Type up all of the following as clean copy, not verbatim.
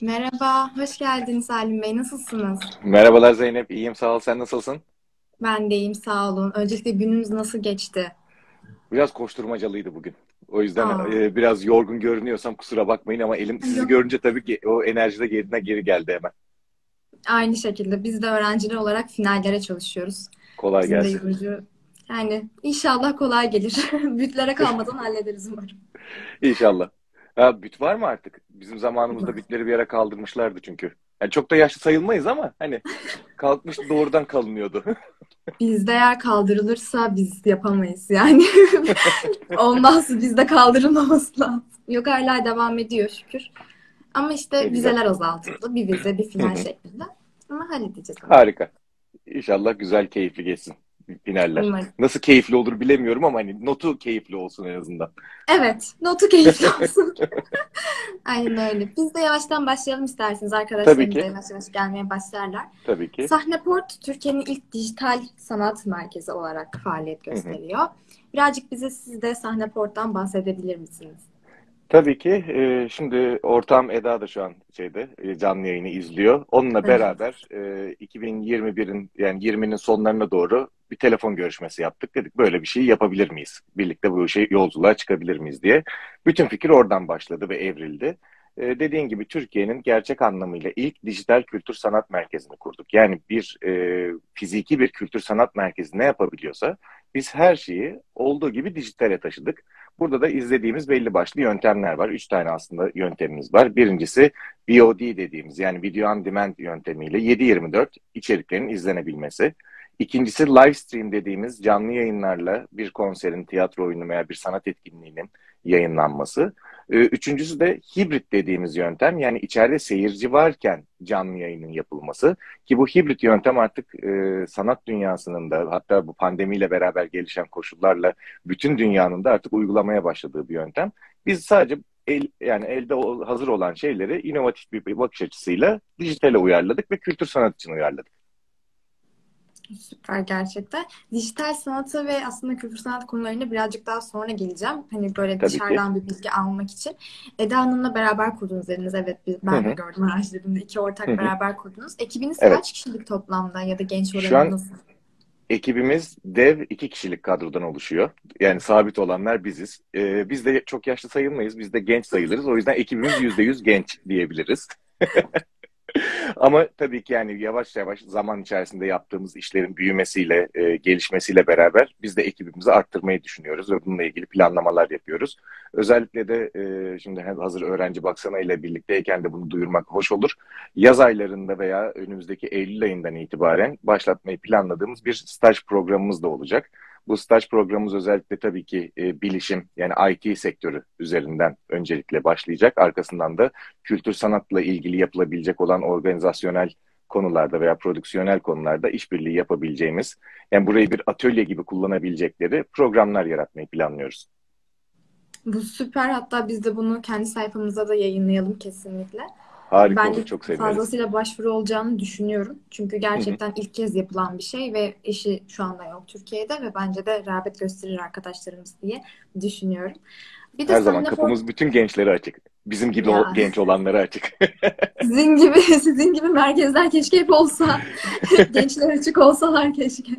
Merhaba, hoş geldiniz Salim Bey. Nasılsınız? Merhabalar Zeynep, iyiyim sağ ol. Sen nasılsın? Ben de iyiyim, sağ olun. Öncelikle gününüz nasıl geçti? Biraz koşturmacalıydı bugün. O yüzden Aa, biraz yorgun görünüyorsam kusura bakmayın ama elim sizi yok. görünce tabii ki o enerji de yerine geri geldi hemen. Aynı şekilde biz de öğrenciler olarak finallere çalışıyoruz. Kolay Bizim de gelsin. yorucu. Yani inşallah kolay gelir. Bütlere kalmadan hallederiz umarım. İnşallah. Ha, büt var mı artık? Bizim zamanımızda bütleri bir yere kaldırmışlardı çünkü. Yani çok da yaşlı sayılmayız ama hani kalkmış doğrudan kalınıyordu. Bizde eğer kaldırılırsa biz yapamayız yani. Ondan sonra bizde kaldırılmaması lazım. Yok hala devam ediyor şükür. Ama Ne işte güzel. vizeler azaltıldı. Bir vize, bir Hı final hı. şeklinde. Ama halledeceğiz onu. Harika. İnşallah güzel, keyifli geçsin finaller. Umarım. Nasıl keyifli olur bilemiyorum ama hani notu keyifli olsun en azından. Evet, notu keyifli olsun. Aynen öyle. Biz de yavaştan başlayalım isterseniz. Tabii Arkadaşlarımız da ki, yavaş yavaş gelmeye başlarlar. tabii ki. Sahneport, Türkiye'nin ilk dijital sanat merkezi olarak faaliyet Hı hı. gösteriyor. Birazcık bize siz de Sahneport'tan bahsedebilir misiniz? Tabii ki. Şimdi ortağım Eda da şu an canlı yayını izliyor. Onunla Evet. beraber 2021'in yani 20'nin sonlarına doğru bir telefon görüşmesi yaptık. Dedik böyle bir şey yapabilir miyiz? Birlikte bu yolculuğa çıkabilir miyiz diye. Bütün fikir oradan başladı ve evrildi. Dediğin gibi Türkiye'nin gerçek anlamıyla ilk dijital kültür sanat merkezini kurduk. Yani bir fiziki bir kültür sanat merkezi ne yapabiliyorsa biz her şeyi olduğu gibi dijitale taşıdık. Burada da izlediğimiz belli başlı yöntemler var. Üç tane aslında yöntemimiz var. Birincisi VOD dediğimiz yani Video On Demand yöntemiyle 7/24 içeriklerin izlenebilmesi. İkincisi live stream dediğimiz canlı yayınlarla bir konserin, tiyatro oyunu veya bir sanat etkinliğinin yayınlanması. Üçüncüsü de hibrit dediğimiz yöntem yani içeride seyirci varken canlı yayının yapılması ki bu hibrit yöntem artık sanat dünyasının da hatta bu pandemiyle beraber gelişen koşullarla bütün dünyanın da artık uygulamaya başladığı bir yöntem. Biz sadece yani elde hazır olan şeyleri inovatif bir bakış açısıyla dijitale uyarladık ve kültür sanat için uyarladık. Süper gerçekten. Dijital sanata ve aslında kültür sanat konularına birazcık daha sonra geleceğim. Hani böyle Tabii ki. dışarıdan bir bilgi almak için. Eda Hanım'la beraber kurdunuz dediniz. Evet Hı ben de hı, gördüm araştırdığımda. İki hı ortak hı. beraber kurdunuz. Ekibiniz Evet. kaç kişilik toplamda ya da genç Şu oranı an nasıl? ekibimiz dev 2 kişilik kadrodan oluşuyor. Yani sabit olanlar biziz. Biz de çok yaşlı sayılmayız. Biz de genç sayılırız. O yüzden ekibimiz %100 genç diyebiliriz. Ama tabii ki yani yavaş yavaş zaman içerisinde yaptığımız işlerin büyümesiyle, gelişmesiyle beraber biz de ekibimizi arttırmayı düşünüyoruz ve bununla ilgili planlamalar yapıyoruz. Özellikle de şimdi hazır öğrenci baksana ile birlikteyken de bunu duyurmak hoş olur. Yaz aylarında veya önümüzdeki Eylül ayından itibaren başlatmayı planladığımız bir staj programımız da olacak. Bu staj programımız özellikle tabii ki bilişim yani IT sektörü üzerinden öncelikle başlayacak. Arkasından da kültür sanatla ilgili yapılabilecek olan organizasyonel konularda veya prodüksiyonel konularda işbirliği yapabileceğimiz, yani burayı bir atölye gibi kullanabilecekleri programlar yaratmayı planlıyoruz. Bu süper. Hatta biz de bunu kendi sayfamıza da yayınlayalım kesinlikle. Harika Bence olur, çok seviniriz. fazlasıyla başvuru olacağını düşünüyorum. Çünkü Hı hı. gerçekten ilk kez yapılan bir şey ve eşi şu anda yok Türkiye'de ve bence de rağbet gösterir arkadaşlarımız diye düşünüyorum. Bir de Her zaman sahne for kapımız bütün gençlere açık. Bizim gibi ya genç olanlara açık. sizin gibi sizin gibi merkezler keşke hep olsa. Gençler açık olsalar keşke.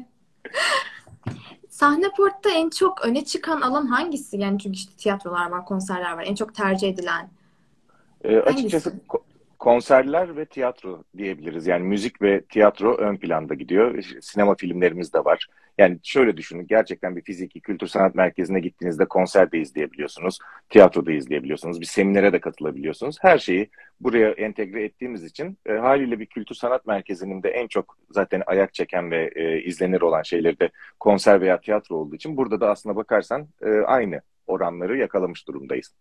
Sahneport'ta en çok öne çıkan alan hangisi? Yani çünkü işte tiyatrolar var, konserler var. En çok tercih edilen Açıkçası hangisi? konserler ve tiyatro diyebiliriz. Yani müzik ve tiyatro ön planda gidiyor. Sinema filmlerimiz de var. Yani şöyle düşünün, gerçekten bir fiziki kültür sanat merkezine gittiğinizde konser de izleyebiliyorsunuz, tiyatro da izleyebiliyorsunuz, bir seminere de katılabiliyorsunuz. Her şeyi buraya entegre ettiğimiz için haliyle bir kültür sanat merkezinin de en çok zaten ayak çeken ve izlenir olan şeyleri de konser veya tiyatro olduğu için burada da aslına bakarsan aynı oranları yakalamış durumdayız.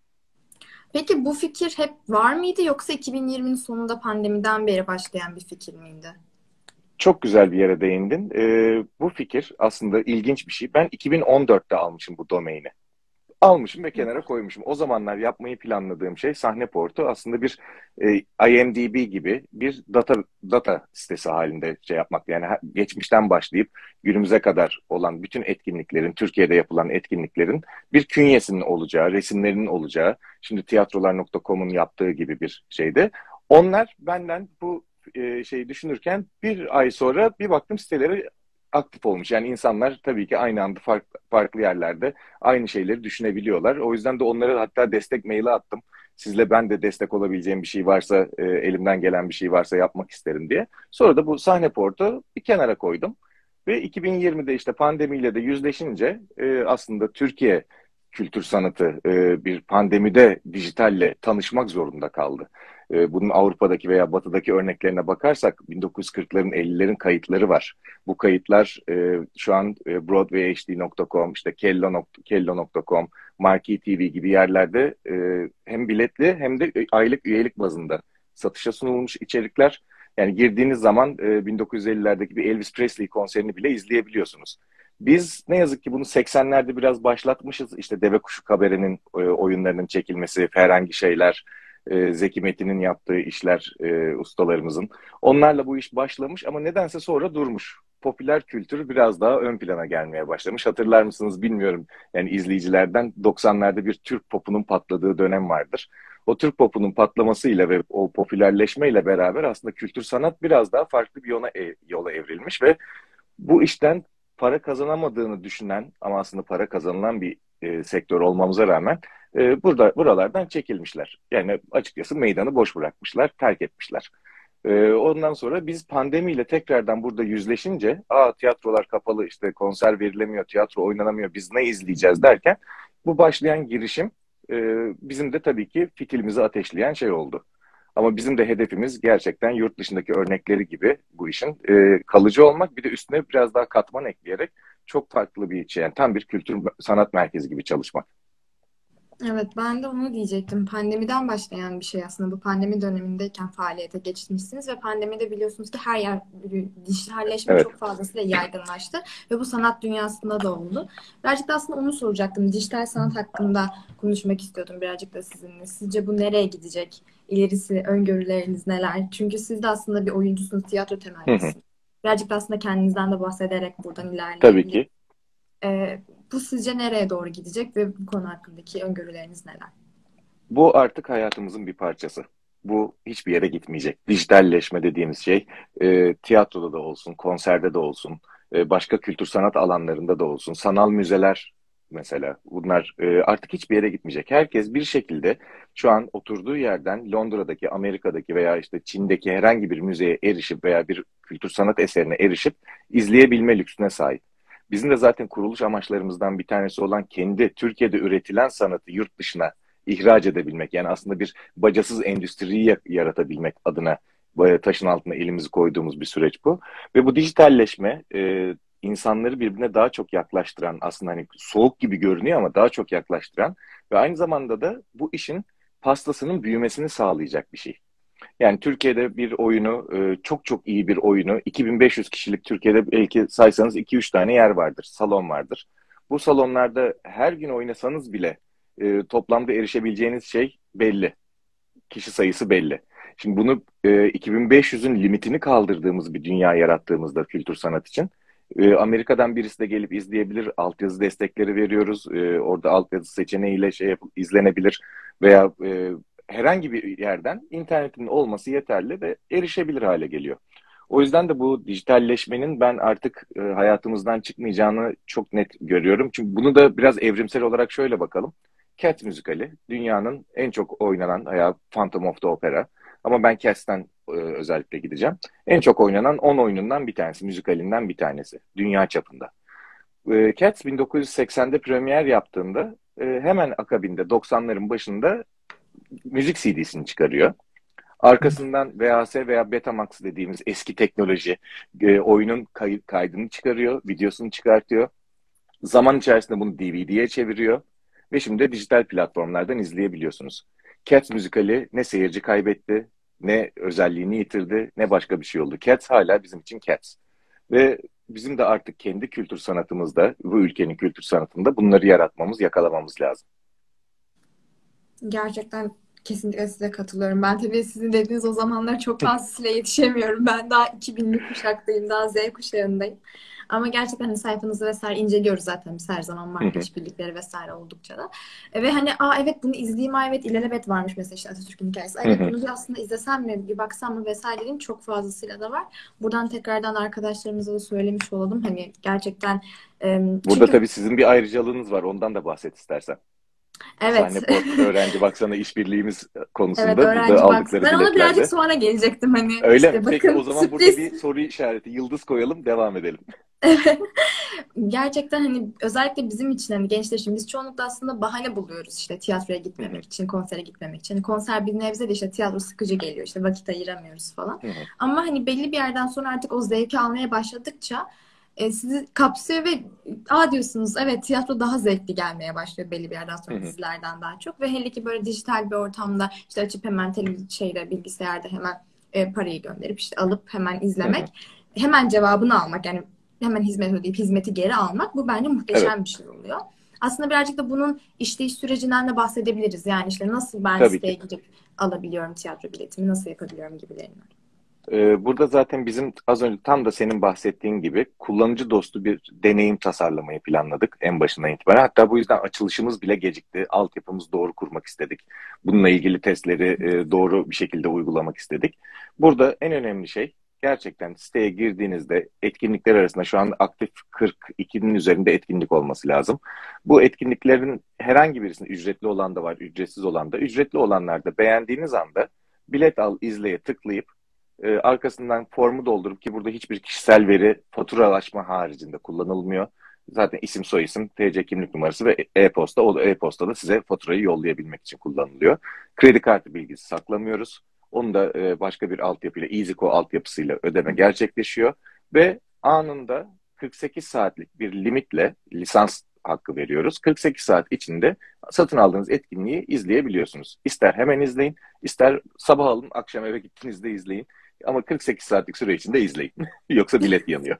Peki bu fikir hep var mıydı yoksa 2020'nin sonunda pandemiden beri başlayan bir fikir miydi? Çok güzel bir yere değindin. Bu fikir aslında ilginç bir şey. Ben 2014'te almışım bu domaini. Almışım ve kenara koymuşum. O zamanlar yapmayı planladığım şey sahne portu aslında bir IMDb gibi bir data sitesi halinde şey yapmak. Yani geçmişten başlayıp günümüze kadar olan bütün etkinliklerin, Türkiye'de yapılan etkinliklerin bir künyesinin olacağı, resimlerinin olacağı, şimdi tiyatrolar.com'un yaptığı gibi bir şeyde Onlar benden bu şeyi düşünürken bir ay sonra bir baktım siteleri aktif olmuş. Yani insanlar tabii ki aynı anda farklı yerlerde aynı şeyleri düşünebiliyorlar. O yüzden de onlara hatta destek maili attım. Sizle ben de destek olabileceğim bir şey varsa, elimden gelen bir şey varsa yapmak isterim diye. Sonra da bu sahne portu bir kenara koydum. Ve 2020'de işte pandemiyle de yüzleşince aslında Türkiye kültür sanatı bir pandemide dijitalle tanışmak zorunda kaldı. Bunun Avrupa'daki veya Batı'daki örneklerine bakarsak 1940'ların 50'lerin kayıtları var. Bu kayıtlar şu an broadwayhd.com, işte kello.com, Marquee TV gibi yerlerde hem biletli hem de aylık üyelik bazında satışa sunulmuş içerikler. Yani girdiğiniz zaman 1950'lerdeki bir Elvis Presley konserini bile izleyebiliyorsunuz. Biz ne yazık ki bunu 80'lerde biraz başlatmışız. İşte Deve Kuşu Kabere'nin oyunlarının çekilmesi, herhangi şeyler, Zeki Metin'in yaptığı işler ustalarımızın. Onlarla bu iş başlamış ama nedense sonra durmuş. Popüler kültür biraz daha ön plana gelmeye başlamış. Hatırlar mısınız bilmiyorum. Yani izleyicilerden 90'larda bir Türk popunun patladığı dönem vardır. O Türk popunun patlamasıyla ve o popülerleşmeyle beraber aslında kültür sanat biraz daha farklı bir yola evrilmiş ve bu işten para kazanamadığını düşünen ama aslında para kazanılan bir sektör olmamıza rağmen buralardan çekilmişler. Yani açıkçası meydanı boş bırakmışlar, terk etmişler. Ondan sonra biz pandemiyle tekrardan burada yüzleşince, tiyatrolar kapalı, işte konser verilemiyor, tiyatro oynanamıyor, biz ne izleyeceğiz derken bu başlayan girişim e, bizim de tabii ki fitilimizi ateşleyen şey oldu. Ama bizim de hedefimiz gerçekten yurt dışındaki örnekleri gibi bu işin kalıcı olmak, bir de üstüne biraz daha katman ekleyerek çok farklı bir şey, yani tam bir kültür sanat merkezi gibi çalışmak. Evet, ben de onu diyecektim. Pandemiden başlayan bir şey aslında. Bu pandemi dönemindeyken faaliyete geçmişsiniz ve pandemide biliyorsunuz ki her yer dijitalleşme Evet. çok fazlasıyla yaygınlaştı ve bu sanat dünyasında da oldu. Birazcık da aslında onu soracaktım. Dijital sanat hakkında konuşmak istiyordum birazcık da sizinle. Sizce bu nereye gidecek? İlerisi, öngörüleriniz neler? Çünkü siz de aslında bir oyuncusunuz, tiyatro Hı hı. temellisiniz. Birazcık da aslında kendinizden de bahsederek buradan Tabii ilerleyebiliriz. ki. Bu sizce nereye doğru gidecek ve bu konu hakkındaki öngörüleriniz neler? Bu artık hayatımızın bir parçası. Bu hiçbir yere gitmeyecek. Dijitalleşme dediğimiz şey tiyatroda da olsun, konserde de olsun, başka kültür sanat alanlarında da olsun, sanal müzeler mesela, bunlar artık hiçbir yere gitmeyecek. Herkes bir şekilde şu an oturduğu yerden Londra'daki, Amerika'daki veya işte Çin'deki herhangi bir müzeye erişip veya bir kültür sanat eserine erişip izleyebilme lüksüne sahip. Bizim de zaten kuruluş amaçlarımızdan bir tanesi olan kendi Türkiye'de üretilen sanatı yurt dışına ihraç edebilmek. Yani aslında bir bacasız endüstriyi yaratabilmek adına taşın altına elimizi koyduğumuz bir süreç bu. Ve bu dijitalleşme insanları birbirine daha çok yaklaştıran, aslında hani soğuk gibi görünüyor ama daha çok yaklaştıran ve aynı zamanda da bu işin pastasının büyümesini sağlayacak bir şey. Yani Türkiye'de bir oyunu, çok çok iyi bir oyunu, 2500 kişilik Türkiye'de belki saysanız 2-3 tane yer vardır, salon vardır. Bu salonlarda her gün oynasanız bile toplamda erişebileceğiniz şey belli. Kişi sayısı belli. Şimdi bunu 2500'ün limitini kaldırdığımız bir dünya yarattığımızda kültür sanat için Amerika'dan birisi de gelip izleyebilir. Altyazı destekleri veriyoruz. Orada altyazı seçeneğiyle izlenebilir veya herhangi bir yerden internetin olması yeterli ve erişebilir hale geliyor. O yüzden de bu dijitalleşmenin ben artık hayatımızdan çıkmayacağını çok net görüyorum. Çünkü bunu da biraz evrimsel olarak şöyle bakalım. Cats müzikali dünyanın en çok oynanan, veya Phantom of the Opera, ama ben Cats'ten özellikle gideceğim. En çok oynanan 10 oyunundan bir tanesi, müzikalinden bir tanesi dünya çapında. Cats 1980'de premier yaptığında hemen akabinde 90'ların başında müzik CD'sini çıkarıyor. Arkasından VHS veya Betamax dediğimiz eski teknoloji oyunun kaydını çıkarıyor, videosunu çıkartıyor. Zaman içerisinde bunu DVD'ye çeviriyor ve şimdi de dijital platformlardan izleyebiliyorsunuz. Cats müzikali ne seyirci kaybetti, ne özelliğini yitirdi, ne başka bir şey oldu. Cats hala bizim için Cats. Ve bizim de artık kendi kültür sanatımızda, bu ülkenin kültür sanatında bunları yaratmamız, yakalamamız lazım. Gerçekten Kesinlikle size katılıyorum. Ben tabii sizin dediğiniz o zamanlar çok fazlasıyla yetişemiyorum. Ben daha 2000'li kuşaktayım, daha Z kuşağındayım. Ama gerçekten hani sayfanızı vesaire inceliyoruz zaten. Biz her zaman Hı marka hı, işbirlikleri vesaire oldukça da. Ve hani evet bunu izleyeyim, evet ilelebet varmış mesela işte Atatürk'ün hikayesi. hı Evet hı. bunu bir aslında izlesem mi, bir baksam mı vesaire dediğim çok fazlasıyla da var. Buradan tekrardan arkadaşlarımıza da söylemiş olalım. Hani gerçekten Burada çünkü tabii sizin bir ayrıcalığınız var. Ondan da bahset istersen. evet. Sahneport öğrenci baksana işbirliğimiz Evet konusunda burada öğrenci bak. aldıkları Ben ona birazcık biletlerle. sonra gelecektim hani Öyle mi? işte Peki o bakın zaman burada sürpriz. bir soru işareti, yıldız koyalım, devam edelim. Gerçekten hani özellikle bizim için hani gençler için biz çoğunlukla aslında bahane buluyoruz işte tiyatroya Hı hı, gitmemek için, konsere gitmemek için. Hani konser bir nebze de işte tiyatro sıkıcı geliyor işte vakit ayıramıyoruz falan. hı hı. Ama hani belli bir yerden sonra artık o zevki almaya başladıkça sizi kapsıyor ve diyorsunuz evet tiyatro daha zevkli gelmeye başlıyor belli bir yerden Hı sonra hı. dizilerden daha çok ve hele ki böyle dijital bir ortamda işte açıp hemen bilgisayarda hemen parayı gönderip işte alıp hemen Hı hı. izlemek hemen cevabını almak yani hemen hizmet ödeyip hizmeti geri almak bu bence Evet, muhteşem bir şey oluyor. Aslında birazcık da bunun işleyiş sürecinden de bahsedebiliriz. Yani işte nasıl ben tabii siteye ki. girip alabiliyorum tiyatro biletimi, nasıl yapabiliyorum gibilerinden. Burada zaten bizim az önce tam da senin bahsettiğin gibi kullanıcı dostu bir deneyim tasarlamayı planladık en başından itibaren. Hatta bu yüzden açılışımız bile gecikti. Altyapımızı doğru kurmak istedik. Bununla ilgili testleri doğru bir şekilde uygulamak istedik. Burada en önemli şey gerçekten siteye girdiğinizde etkinlikler arasında şu an aktif 42'nin üzerinde etkinlik olması lazım. Bu etkinliklerin herhangi birisinde ücretli olan da var, ücretsiz olan da. Ücretli olanlarda beğendiğiniz anda bilet al, izleye tıklayıp arkasından formu doldurup ki burada hiçbir kişisel veri faturalaşma haricinde kullanılmıyor. Zaten isim, soyisim, TC kimlik numarası ve e-posta. O e-posta da size faturayı yollayabilmek için kullanılıyor. Kredi kartı bilgisi saklamıyoruz. Onu da başka bir altyapıyla, EasyCo altyapısıyla ödeme gerçekleşiyor. Ve anında 48 saatlik bir limitle lisans hakkı veriyoruz. 48 saat içinde satın aldığınız etkinliği izleyebiliyorsunuz. İster hemen izleyin, ister sabah alın, akşam eve gittiğinizde izleyin. Ama 48 saatlik süre içinde izleyin. Yoksa bilet yanıyor.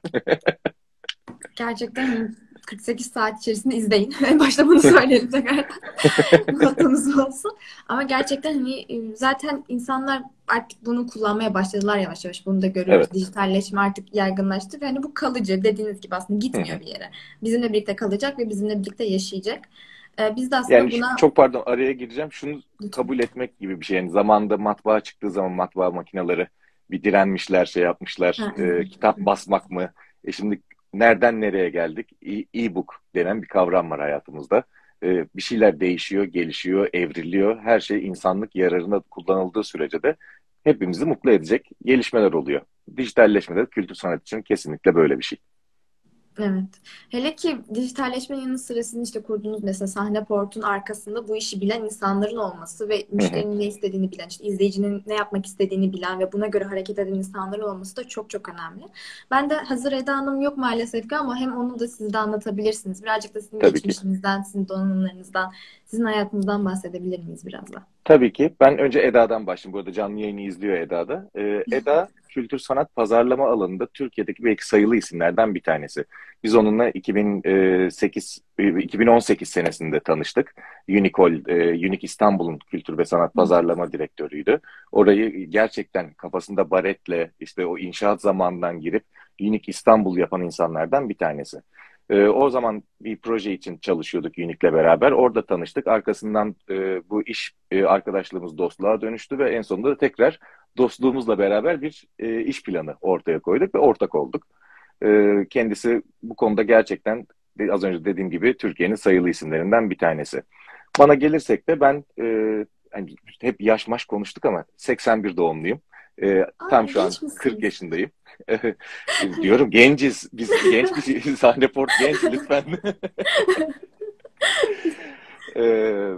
Gerçekten hani 48 saat içerisinde izleyin. En başta bunu söyleyelim tekrardan. Notumuz olsun. Ama gerçekten hani zaten insanlar artık bunu kullanmaya başladılar yavaş yavaş. Bunu da görüyoruz. Evet. Dijitalleşme artık yaygınlaştı ve hani bu kalıcı dediğiniz gibi aslında Hı gitmiyor hı. bir yere. Bizimle birlikte kalacak ve bizimle birlikte yaşayacak. Biz de Yani aslında buna çok pardon araya gireceğim. Şunu lütfen. kabul etmek gibi bir şey. Yani zamanında matbaa çıktığı zaman matbaa makineleri bir direnmişler, şey yapmışlar. Ha, evet. Kitap basmak mı? Şimdi nereden nereye geldik? E-book denen bir kavram var hayatımızda. Bir şeyler değişiyor, gelişiyor, evriliyor. Her şey insanlık yararına kullanıldığı sürece de hepimizi mutlu edecek gelişmeler oluyor. Dijitalleşme de kültür sanat için kesinlikle böyle bir şey. Evet. Hele ki dijitalleşmenin yanı sıra sizin işte kurduğunuz mesela sahne portun arkasında bu işi bilen insanların olması ve Hı hı. müşterinin ne istediğini bilen, işte izleyicinin ne yapmak istediğini bilen ve buna göre hareket eden insanların olması da çok çok önemli. Ben de hazır Eda Hanım yok maalesef ki ama hem onu da siz de anlatabilirsiniz. Birazcık da sizin Tabii ki. geçmişinizden, sizin donanımlarınızdan, sizin hayatınızdan bahsedebilir miyiz biraz da? Tabii ki. Ben önce Eda'dan başlayayım. Burada canlı yayını izliyor Eda'da. Eda kültür sanat pazarlama alanında Türkiye'deki belki sayılı isimlerden bir tanesi. Biz onunla 2018 senesinde tanıştık. Unique İstanbul'un kültür ve sanat pazarlama direktörüydü. Orayı gerçekten kafasında baretle işte o inşaat zamanından girip Unique İstanbul yapan insanlardan bir tanesi. O zaman bir proje için çalışıyorduk Unique'le beraber. Orada tanıştık. Arkasından bu iş arkadaşlığımız dostluğa dönüştü ve en sonunda da tekrar dostluğumuzla beraber bir iş planı ortaya koyduk ve ortak olduk. Kendisi bu konuda gerçekten az önce dediğim gibi Türkiye'nin sayılı isimlerinden bir tanesi. Bana gelirsek de ben hani hep yaş maş konuştuk ama 81 doğumluyum. Tam şu an Genç 40 misiniz? yaşındayım. Diyorum genciz. Biz genç bir Sahneport genç lütfen. Ee,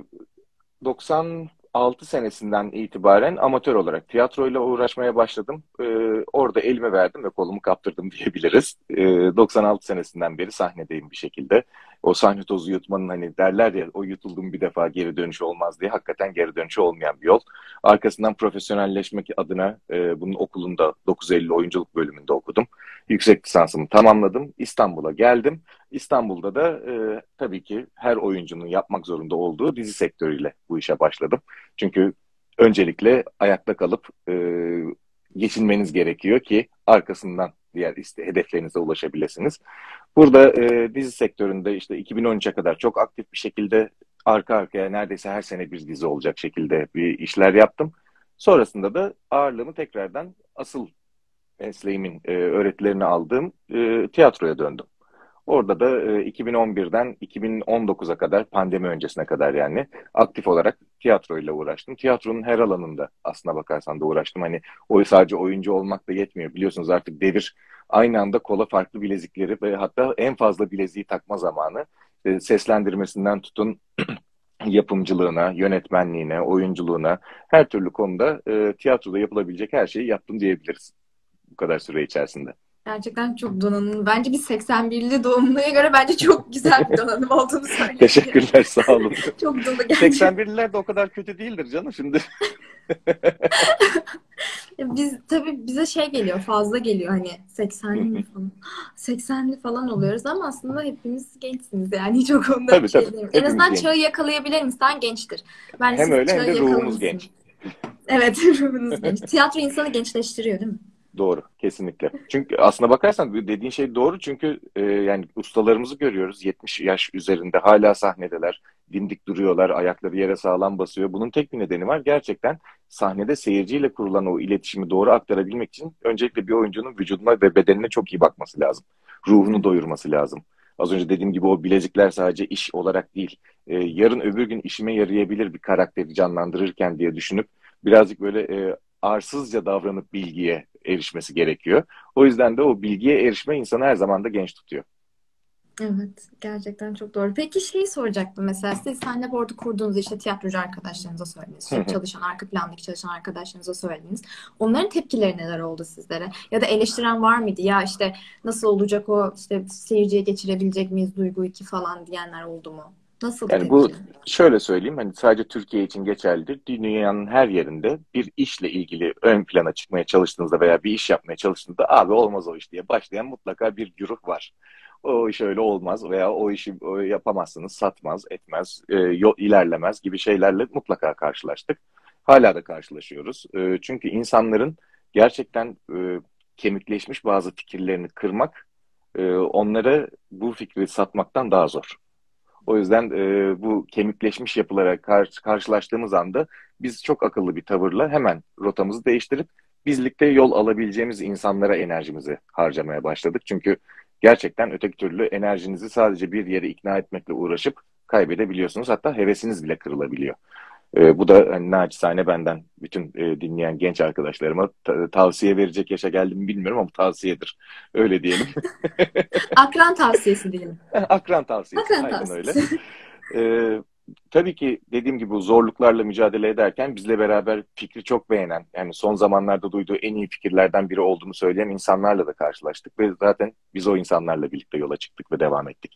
96 senesinden itibaren amatör olarak tiyatroyla uğraşmaya başladım. Orada elime verdim ve kolumu kaptırdım diyebiliriz. 96 senesinden beri sahnedeyim bir şekilde. O sahne tozu yutmanın hani derler ya o yutuldum bir defa geri dönüşü olmaz diye hakikaten geri dönüşü olmayan bir yol. Arkasından profesyonelleşmek adına bunun okulunda 950 oyunculuk bölümünde okudum. Yüksek lisansımı tamamladım. İstanbul'a geldim. İstanbul'da da tabii ki her oyuncunun yapmak zorunda olduğu dizi sektörüyle bu işe başladım. Çünkü öncelikle ayakta kalıp geçinmeniz gerekiyor ki arkasından diğer hedeflerinize ulaşabilirsiniz. Burada dizi sektöründe işte 2013'e kadar çok aktif bir şekilde arka arkaya neredeyse her sene bir dizi olacak şekilde bir işler yaptım. Sonrasında da ağırlığımı tekrardan asıl mesleğimin öğretilerini aldığım tiyatroya döndüm. Orada da 2011'den 2019'a kadar, pandemi öncesine kadar yani aktif olarak tiyatroyla uğraştım. Tiyatronun her alanında aslına bakarsan da uğraştım. Hani o sadece oyuncu olmak da yetmiyor. Biliyorsunuz artık devir aynı anda kola farklı bilezikleri ve hatta en fazla bileziği takma zamanı. Seslendirmesinden tutun yapımcılığına, yönetmenliğine, oyunculuğuna her türlü konuda tiyatroda yapılabilecek her şeyi yaptım diyebiliriz bu kadar süre içerisinde. Gerçekten çok donanımlı. Bence bir 81'li doğumluya göre bence çok güzel bir donanım olduğunu söyleyebilirim. Teşekkürler, sağ olun. Çok dolu gerçekten. 81'liler de o kadar kötü değildir canım şimdi. Biz tabii bize şey geliyor, fazla geliyor hani 80'li mi falan. 80'li falan oluyoruz ama aslında hepimiz gençsiniz yani hiç o konuda bir Tabii şey tabii, diyeyim. En hepimiz azından genç. çağı yakalayabilir misin? Gençtir. Bence Hem siz öyle hem çağı de ruhumuz yakalamışsınız. genç. Evet, ruhunuz genç. Tiyatro insanı gençleştiriyor değil mi? Doğru, kesinlikle. Çünkü aslına bakarsan dediğin şey doğru çünkü yani ustalarımızı görüyoruz 70 yaş üzerinde hala sahnedeler, dimdik duruyorlar, ayakları yere sağlam basıyor. Bunun tek bir nedeni var. Gerçekten sahnede seyirciyle kurulan o iletişimi doğru aktarabilmek için öncelikle bir oyuncunun vücuduna ve bedenine çok iyi bakması lazım. Ruhunu doyurması lazım. Az önce dediğim gibi o bilezikler sadece iş olarak değil, yarın öbür gün işime yarayabilir bir karakteri canlandırırken diye düşünüp birazcık böyle arsızca davranıp bilgiye erişmesi gerekiyor. O yüzden de o bilgiye erişme insanı her zaman da genç tutuyor. Evet, gerçekten çok doğru. Peki şeyi soracaktım mesela siz sahne boardu kurduğunuzda işte tiyatrocu arkadaşlarınıza söylediniz. İşte çalışan, arka plandaki çalışan arkadaşlarınıza söylediniz. Onların tepkileri neler oldu sizlere? Ya da eleştiren var mıydı? Ya işte nasıl olacak o işte seyirciye geçirebilecek miyiz duygu iki falan diyenler oldu mu? Nasıldı Yani bu tepkiler? şöyle söyleyeyim hani sadece Türkiye için geçerli değil. Dünyanın her yerinde bir işle ilgili ön plana çıkmaya çalıştığınızda veya bir iş yapmaya çalıştığınızda abi olmaz o iş diye başlayan mutlaka bir güruh var. O iş öyle olmaz veya o işi yapamazsınız, satmaz, etmez, yol ilerlemez gibi şeylerle mutlaka karşılaştık. Hala da karşılaşıyoruz. Çünkü insanların gerçekten kemikleşmiş bazı fikirlerini kırmak, onlara bu fikri satmaktan daha zor. O yüzden bu kemikleşmiş yapılara karşılaştığımız anda biz çok akıllı bir tavırla hemen rotamızı değiştirip bizlikte yol alabileceğimiz insanlara enerjimizi harcamaya başladık. Çünkü gerçekten öteki türlü enerjinizi sadece bir yere ikna etmekle uğraşıp kaybedebiliyorsunuz. Hatta hevesiniz bile kırılabiliyor. Bu da hani, naçizane benden bütün dinleyen genç arkadaşlarıma tavsiye verecek yaşa geldim mi bilmiyorum ama tavsiyedir. Öyle diyelim. Akran tavsiyesi diyelim. Akran tavsiyesi, Akran aynen öyle. tavsiyesi. Tabii ki dediğim gibi bu zorluklarla mücadele ederken bizle beraber fikri çok beğenen, yani son zamanlarda duyduğu en iyi fikirlerden biri olduğunu söyleyen insanlarla da karşılaştık ve zaten biz o insanlarla birlikte yola çıktık ve devam ettik.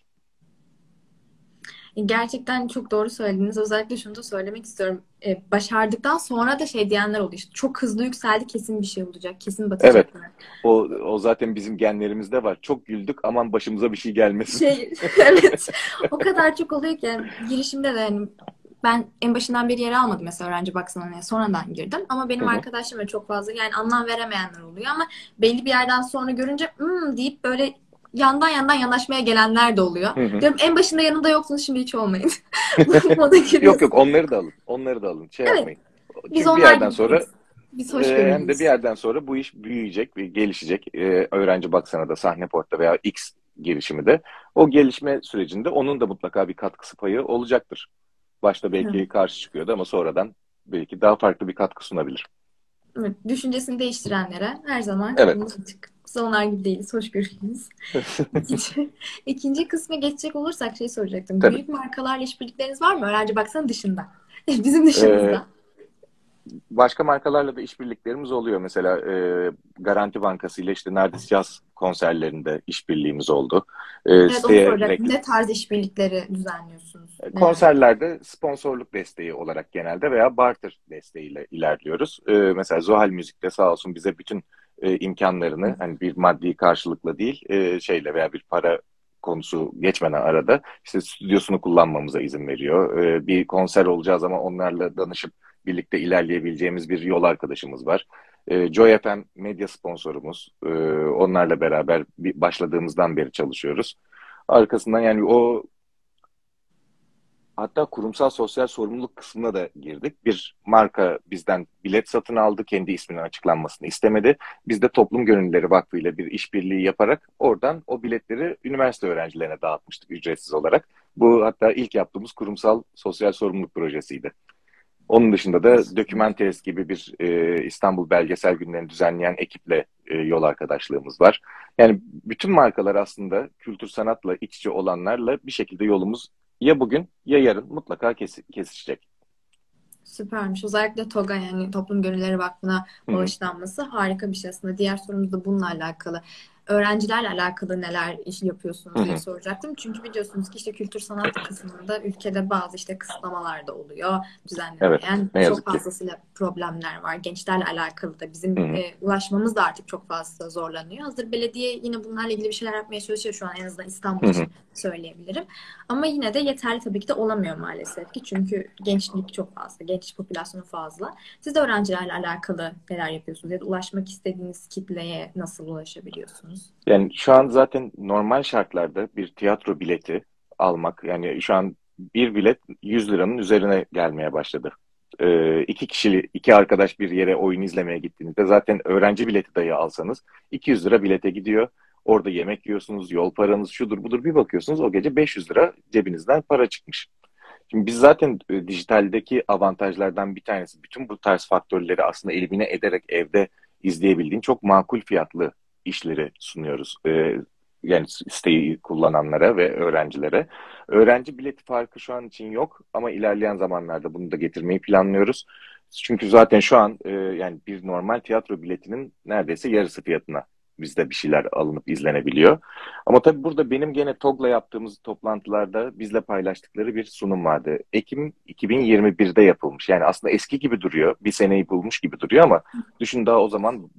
Gerçekten çok doğru söylediniz. Özellikle şunu da söylemek istiyorum. Başardıktan sonra da şey diyenler oldu işte. Çok hızlı yükseldi kesin bir şey olacak. Kesin Evet, batacaklar. o zaten bizim genlerimizde var. Çok güldük, aman başımıza bir şey gelmesin. Evet. O kadar çok oluyor ki yani girişimde de hani ben en başından beri yer almadım mesela öğrenci baksana sonradan girdim ama Hı benim hı, arkadaşlarım da çok fazla yani anlam veremeyenler oluyor ama belli bir yerden sonra görünce deyip böyle yandan yandan yanaşmaya gelenler de oluyor. hı hı. Diyorum en başında yanında yoksunuz şimdi hiç olmayın. Moda Yok yok, giriyorsun. onları da alın. Onları da alın. Şey Evet. yapmayın. Biz Çünkü bir onlar yerden gibi sonra değiliz. Biz hem de bir hoşgörülüyüz. yerden sonra bu iş büyüyecek ve gelişecek. Öğrenci baksana da Sahne Port'ta veya X girişimi de o gelişme sürecinde onun da mutlaka bir katkısı payı olacaktır. Başta belki karşı çıkıyordu ama sonradan belki daha farklı bir katkı sunabilir. Evet, düşüncesini değiştirenlere her zaman Evet. kapımız açık. Biz onlar gibi değiliz, hoşgörülüyüz. İkinci, ikinci kısma geçecek olursak şey soracaktım. Tabii. Büyük markalarla işbirlikleriniz var mı? Öğrenci baksana dışında. Bizim Ee, dışımızda. Başka markalarla da işbirliklerimiz oluyor. Mesela Garanti Bankası ile işte Nardis Jazz konserlerinde işbirliğimiz oldu. Evet onu Siteye soracaktım. Ne tarz işbirlikleri düzenliyorsunuz? Neler? konserlerde sponsorluk desteği olarak genelde veya barter desteğiyle ilerliyoruz. Mesela Zuhal Müzik'te sağ olsun bize bütün imkanlarını hani bir maddi karşılıkla değil şeyle veya bir para konusu geçmeden arada işte stüdyosunu kullanmamıza izin veriyor. Bir konser olacağı zaman onlarla danışıp birlikte ilerleyebileceğimiz bir yol arkadaşımız var. Joy FM medya sponsorumuz. Onlarla beraber başladığımızdan beri çalışıyoruz. Arkasından yani o hatta kurumsal sosyal sorumluluk kısmına da girdik. Bir marka bizden bilet satın aldı. Kendi isminin açıklanmasını istemedi. Biz de Toplum Gönüllüleri Vakfı ile bir işbirliği yaparak oradan o biletleri üniversite öğrencilerine dağıtmıştık ücretsiz olarak. Bu hatta ilk yaptığımız kurumsal sosyal sorumluluk projesiydi. Onun dışında da Documentaries gibi bir İstanbul Belgesel Günlerini düzenleyen ekiple yol arkadaşlığımız var. Yani bütün markalar aslında kültür sanatla iç içe olanlarla bir şekilde yolumuz ya bugün ya yarın mutlaka kesişecek. Süpermiş. Özellikle TOG'a yani Toplum Gönülleri Vakfı'na Hı hı, bağışlanması harika bir şey aslında. Diğer sorumuz da bununla alakalı. Öğrencilerle alakalı neler iş hı yapıyorsunuz diye hı, soracaktım. Çünkü biliyorsunuz ki işte kültür sanat kısmında ülkede bazı işte kısıtlamalar da oluyor. evet, Düzenlemeyen ne çok yazık ki. fazlasıyla problemler var. Gençlerle alakalı da Hı bizim hı, ulaşmamız da artık çok fazla zorlanıyor. Hazır belediye yine bunlarla ilgili bir şeyler yapmaya çalışıyor şu an en azından İstanbul hı hı. için söyleyebilirim. Ama yine de yeterli tabii ki de olamıyor maalesef ki. Çünkü gençlik çok fazla, genç popülasyonu fazla. Siz de öğrencilerle alakalı neler yapıyorsunuz? Ya da ulaşmak istediğiniz kitleye nasıl ulaşabiliyorsunuz? Yani şu an zaten normal şartlarda bir tiyatro bileti almak, yani şu an bir bilet 100 liranın üzerine gelmeye başladı. İki kişili, iki arkadaş bir yere oyun izlemeye gittiğinizde zaten öğrenci bileti dahi alsanız 200 lira bilete gidiyor. Orada yemek yiyorsunuz, yol paranız şudur budur, bir bakıyorsunuz o gece 500 lira cebinizden para çıkmış. Şimdi biz zaten dijitaldeki avantajlardan bir tanesi bütün bu tarz faktörleri aslında elimine ederek evde izleyebildiğin çok makul fiyatlı işleri sunuyoruz. Yani siteyi kullananlara ve öğrencilere. Öğrenci bileti farkı şu an için yok ama ilerleyen zamanlarda bunu da getirmeyi planlıyoruz. Çünkü zaten şu an yani bir normal tiyatro biletinin neredeyse yarısı fiyatına bizde bir şeyler alınıp izlenebiliyor. Ama tabii burada benim gene TOG'la yaptığımız toplantılarda bizle paylaştıkları bir sunum vardı. Ekim 2021'de yapılmış. Yani aslında eski gibi duruyor. Bir seneyi bulmuş gibi duruyor ama düşün, daha o zaman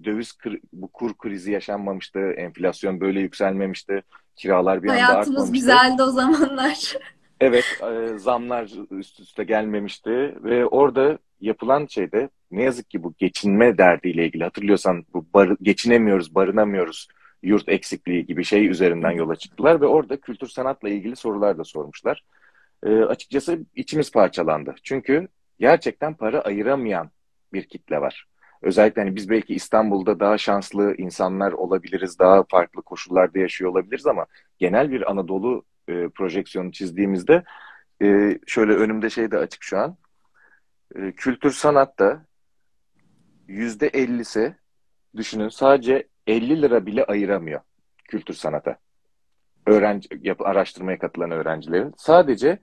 bu kur krizi yaşanmamıştı. Enflasyon böyle yükselmemişti. Kiralar bir anda Hayatımız artmamıştı. güzeldi o zamanlar. Evet, zamlar üst üste gelmemişti ve orada yapılan şeyde ne yazık ki bu geçinme derdiyle ilgili, hatırlıyorsan bu geçinemiyoruz, barınamıyoruz, yurt eksikliği gibi şey üzerinden yola çıktılar ve orada kültür sanatla ilgili sorular da sormuşlar. Açıkçası içimiz parçalandı. Çünkü gerçekten para ayıramayan bir kitle var. Özellikle hani biz belki İstanbul'da daha şanslı insanlar olabiliriz, daha farklı koşullarda yaşıyor olabiliriz ama genel bir Anadolu projeksiyonu çizdiğimizde şöyle önümde şey de açık şu an. Kültür sanatta %50'si, düşünün, sadece 50 lira bile ayıramıyor kültür sanata. Araştırmaya katılan öğrencilerin sadece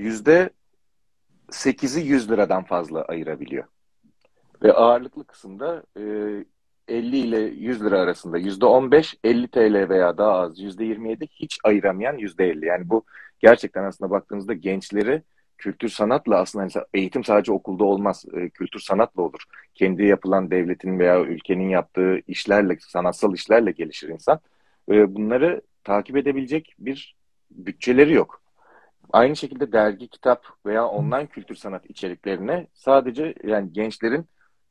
%8'i 100 liradan fazla ayırabiliyor. Ve ağırlıklı kısımda 50 ile 100 lira arasında %15, 50 TL veya daha az %27, hiç ayıramayan %50. Yani bu gerçekten aslında baktığınızda gençleri kültür sanatla, aslında hani eğitim sadece okulda olmaz, kültür sanatla olur. Kendi yapılan devletin veya ülkenin yaptığı işlerle, sanatsal işlerle gelişir insan. Bunları takip edebilecek bir bütçeleri yok. Aynı şekilde dergi, kitap veya online kültür sanat içeriklerine sadece yani gençlerin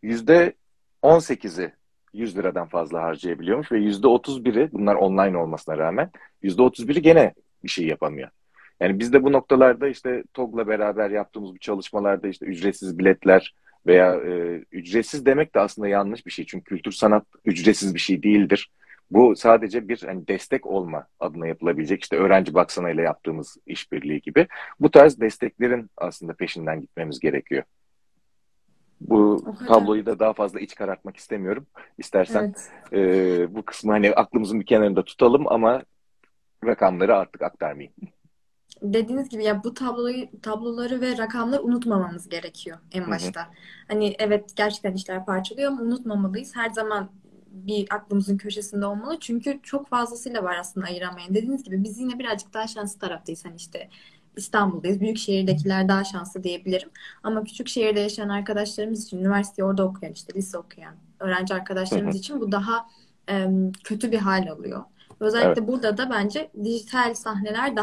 %18'i 100 liradan fazla harcayabiliyormuş ve %31'i, bunlar online olmasına rağmen, %31'i gene bir şey yapamıyor. Yani biz de bu noktalarda işte TOG'la beraber yaptığımız bu çalışmalarda işte ücretsiz biletler veya ücretsiz demek de aslında yanlış bir şey. Çünkü kültür sanat ücretsiz bir şey değildir. Bu sadece bir hani destek olma adına yapılabilecek, işte öğrenci baksana ile yaptığımız işbirliği gibi. Bu tarz desteklerin aslında peşinden gitmemiz gerekiyor. Bu O kadar. tabloyu da daha fazla iç karartmak istemiyorum. İstersen Evet. bu kısmı hani aklımızın bir kenarında tutalım ama rakamları artık aktarmayayım. Dediğiniz gibi ya bu tabloları ve rakamları unutmamamız gerekiyor en Hı hı, başta. Hani evet gerçekten işler parçalıyor ama unutmamalıyız. Her zaman bir aklımızın köşesinde olmalı. Çünkü çok fazlasıyla var aslında ayıramayan. Dediğiniz gibi biz yine birazcık daha şanslı taraftayız. Hani işte İstanbul'dayız. Büyük şehirdekiler daha şanslı diyebilirim. Ama küçük şehirde yaşayan arkadaşlarımız için, üniversite orada okuyan, işte lise okuyan öğrenci hı arkadaşlarımız hı. için bu daha kötü bir hal alıyor. Evet. Özellikle burada da bence dijital sahneler daha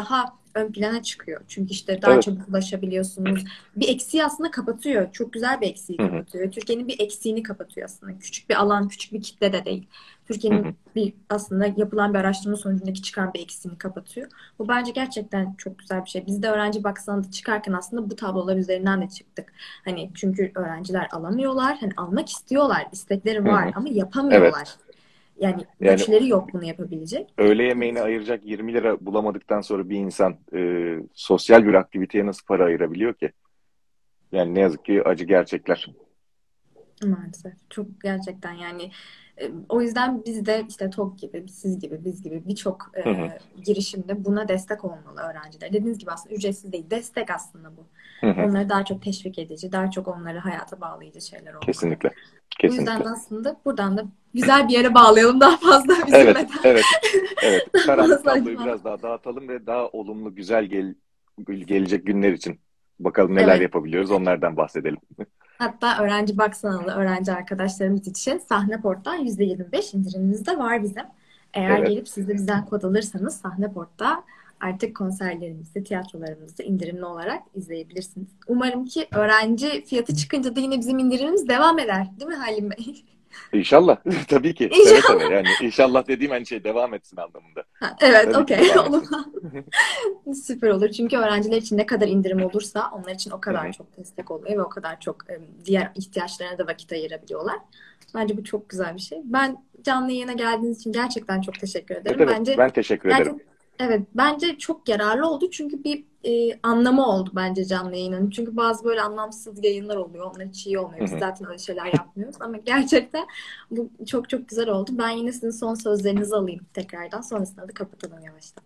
ön plana çıkıyor. Çünkü işte daha Evet. çabuk ulaşabiliyorsunuz. Bir eksiği aslında kapatıyor. Çok güzel bir eksiği Hı hı, kapatıyor. Türkiye'nin bir eksiğini kapatıyor aslında. Küçük bir alan, küçük bir kitle de değil. hı Türkiye'nin hı. bir aslında yapılan bir araştırma sonucundaki çıkan bir eksiğini kapatıyor. Bu bence gerçekten çok güzel bir şey. Biz de öğrenci baksanında çıkarken aslında bu tablolar üzerinden de çıktık. Hani çünkü öğrenciler alamıyorlar. Hani almak istiyorlar. İstekleri Hı var hı. ama Evet. yapamıyorlar. Yani Yani güçleri yok bunu yapabilecek. öğle yemeğine ayıracak 20 lira bulamadıktan sonra bir insan sosyal bir aktiviteye nasıl para ayırabiliyor ki? Yani ne yazık ki acı gerçekler. Maalesef. Çok gerçekten yani o yüzden biz de işte TOG gibi, siz gibi, biz gibi birçok Hı hı, girişimde buna destek olmalı öğrenciler. Dediğiniz gibi aslında ücretsiz değil, destek aslında bu. hı hı. Onları daha çok teşvik edici, daha çok onları hayata bağlayıcı şeyler olmalı. Kesinlikle. Bu yüzden Kesinlikle. de aslında buradan da güzel bir yere bağlayalım daha fazla Evet, üzülmeden. evet, evet. Daha Karanlık fazla tabloyu acımadan. biraz daha dağıtalım ve daha olumlu, güzel gelecek günler için bakalım neler Evet. yapabiliyoruz, onlardan bahsedelim. Hatta öğrenci baksanalı öğrenci arkadaşlarımız için Sahneport'tan %25 indirimimiz de var bizim. Eğer Evet. gelip siz de bizden kod alırsanız Sahneport'ta artık konserlerimizi, tiyatrolarımızı indirimli olarak izleyebilirsiniz. Umarım ki öğrenci fiyatı çıkınca da yine bizim indirimimiz devam eder. Değil mi Halim Bey? İnşallah. Tabii ki. Seve seve. İnşallah. Yani inşallah dediğim hani şey devam etsin anlamında. Ha, evet, Tabii ki okey. devam O etsin. zaman süper olur. Çünkü öğrenciler için ne kadar indirim olursa onlar için o Hı kadar hı. çok destek oluyor ve o kadar çok diğer ihtiyaçlarına da vakit ayırabiliyorlar. Bence bu çok güzel bir şey. Ben canlı yayına geldiğiniz için gerçekten çok teşekkür Evet, ederim. evet. Bence Ben teşekkür ederim. gerçekten evet bence çok yararlı oldu çünkü bir anlamı oldu bence canlı yayının. Çünkü bazı böyle anlamsız yayınlar oluyor. Onlar hiç iyi Hı olmuyor. Biz hı. zaten öyle şeyler yapmıyoruz ama gerçekten bu çok çok güzel oldu. Ben yine sizin son sözlerinizi alayım tekrardan. Sonrasında da kapatalım yavaştan.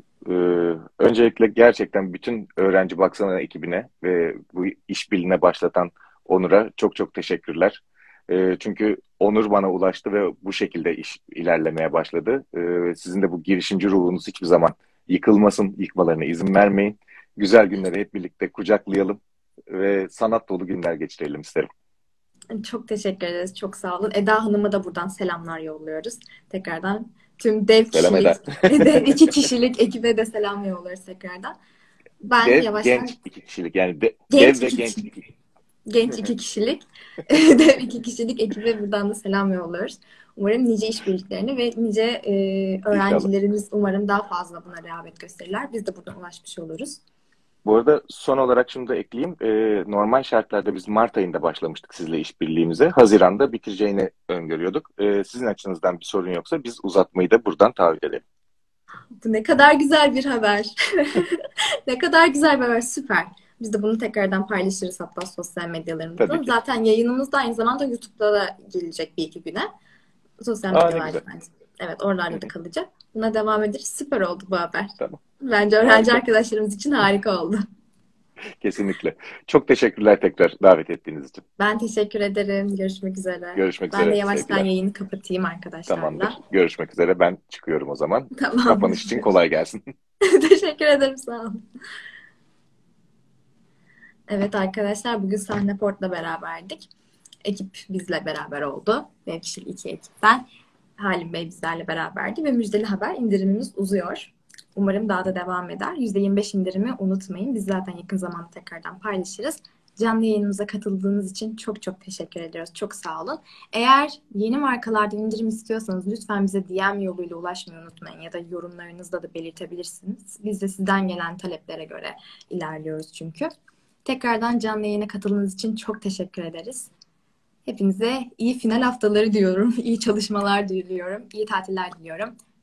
Öncelikle gerçekten bütün Öğrenci Baksana ekibine ve bu işbirliğine başlatan Onur'a çok çok teşekkürler. Çünkü Onur bana ulaştı ve bu şekilde iş ilerlemeye başladı. Sizin de bu girişimci ruhunuz hiçbir zaman yıkılmasın, yıkmalarına izin vermeyin. Güzel günleri hep birlikte kucaklayalım ve sanat dolu günler geçirelim isterim. Çok teşekkür ederiz. Çok sağ olun. Eda Hanım'a da buradan selamlar yolluyoruz. Tekrardan tüm dev Selam kişilik, Eda. dev iki kişilik ekibe de selam yolluyoruz tekrardan. Ben Dev yavaştan genç iki kişilik yani genç dev ve iki genç kişilik, iki. genç iki kişilik, dev iki kişilik ekibe buradan da selam yolluyoruz. Umarım nice işbirliklerini ve nice İnşallah. öğrencilerimiz umarım daha fazla buna rağbet gösterirler. Biz de buradan ulaşmış oluruz. Bu arada son olarak şunu da ekleyeyim. Normal şartlarda biz Mart ayında başlamıştık sizle işbirliğimize. Haziran'da bitireceğini öngörüyorduk. Sizin açınızdan bir sorun yoksa biz uzatmayı da buradan taahhüt edelim. Bu ne kadar güzel bir haber. Ne kadar güzel bir haber. Süper. Biz de bunu tekrardan paylaşırız hatta sosyal Tabii medyalarımızda. ki. Zaten yayınımız da aynı zamanda YouTube'da da gelecek bir iki güne. Sosyal Aa, ne medyalarda güzel. bence. Evet Hı oralarda da hı, kalacak. Buna devam ederiz. Süper oldu bu haber. tamam. Bence öğrenci Harika. arkadaşlarımız için harika oldu. Kesinlikle. Çok teşekkürler tekrar davet ettiğiniz için. Ben teşekkür ederim. Görüşmek üzere. Görüşmek Ben de üzere. yavaştan Sevgiler. yayını kapatayım arkadaşlarla. Tamamdır. Görüşmek üzere. Ben çıkıyorum o zaman. Tamamdır. Kapanış için kolay gelsin. Teşekkür ederim. Sağ olun. Evet arkadaşlar bugün Sahneport'la beraberdik. Ekip bizle beraber oldu. Benim kişilik iki ekipten. Halim Bey bizlerle beraberdi ve müjdeli haber indirimimiz uzuyor. Umarım daha da devam eder. %25 indirimi unutmayın. Biz zaten yakın zamanda tekrardan paylaşırız. Canlı yayınımıza katıldığınız için çok çok teşekkür ediyoruz. Çok sağ olun. Eğer yeni markalardan indirim istiyorsanız lütfen bize DM yoluyla ulaşmayı unutmayın ya da yorumlarınızda da belirtebilirsiniz. Biz de sizden gelen taleplere göre ilerliyoruz çünkü. Tekrardan canlı yayına katıldığınız için çok teşekkür ederiz. Hepinize iyi final haftaları diyorum. İyi çalışmalar diliyorum. İyi tatiller diliyorum.